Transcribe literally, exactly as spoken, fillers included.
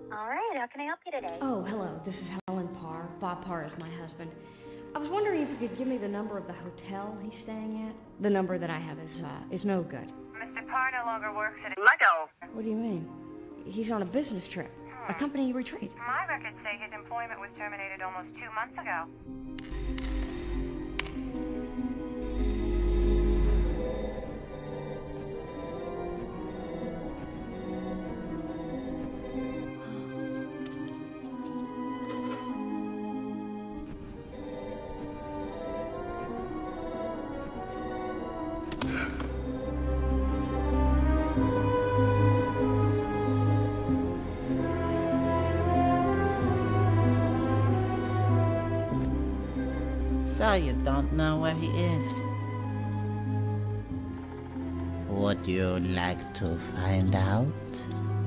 All right, how can I help you today? Oh, hello. This is Helen Parr. Bob Parr is my husband. I was wondering if you could give me the number of the hotel he's staying at. The number that I have is, uh, is no good. Mister Parr no longer works at Lego. What do you mean? He's on a business trip. A company retreat. My records say his employment was terminated almost two months ago. So you don't know where he is? Would you like to find out?